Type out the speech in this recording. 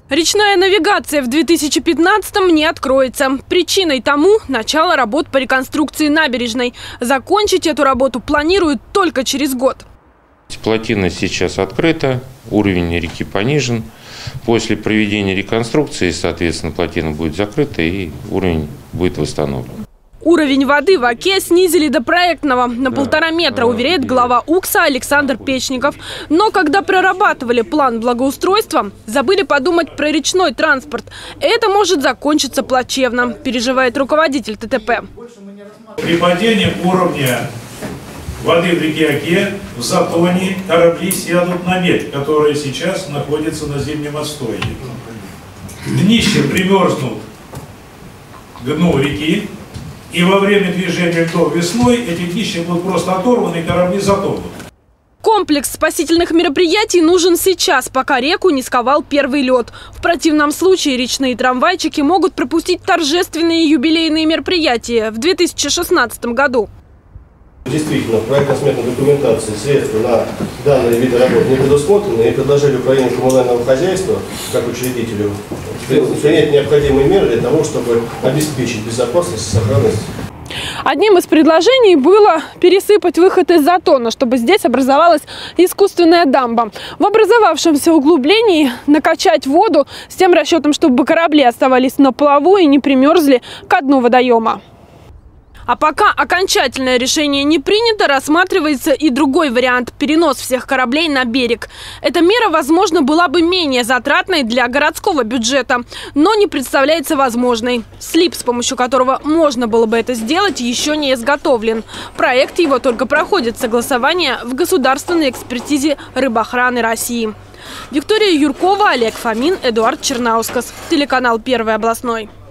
Речная навигация в 2015-м не откроется. Причиной тому начало работ по реконструкции набережной. Закончить эту работу планируют только через год. Плотина сейчас открыта, уровень реки понижен. После проведения реконструкции, соответственно, плотина будет закрыта и уровень будет восстановлен. Уровень воды в Оке снизили до проектного на 1,5 метра, уверяет глава УКСа Александр Печников. Но когда прорабатывали план благоустройства, забыли подумать про речной транспорт. Это может закончиться плачевно, переживает руководитель ТТП. При падении уровня воды в реке Оке в Затоне корабли сядут на мель, которая сейчас находится на зимнем отстое. Днище примерзнут к дну реки. И во время движения льдов весной эти днища будут просто оторваны, и корабли затонут. Комплекс спасительных мероприятий нужен сейчас, пока реку не сковал первый лед. В противном случае речные трамвайчики могут пропустить торжественные юбилейные мероприятия в 2016 году. Действительно, в проектно-сметной документации средства на данные виды работ не предусмотрены, и предложили управлению коммунального хозяйства, как учредителю, принять необходимые меры для того, чтобы обеспечить безопасность и сохранность. Одним из предложений было пересыпать выход из Затона, чтобы здесь образовалась искусственная дамба. В образовавшемся углублении накачать воду с тем расчетом, чтобы корабли оставались на плаву и не примерзли ко дну водоема. А пока окончательное решение не принято, рассматривается и другой вариант – перенос всех кораблей на берег. Эта мера, возможно, была бы менее затратной для городского бюджета, но не представляется возможной. Слип, с помощью которого можно было бы это сделать, еще не изготовлен. Проект его только проходит согласование в государственной экспертизе рыбоохраны России. Виктория Юркова, Олег Фомин, Эдуард Чернаускас. Телеканал «Первый областной».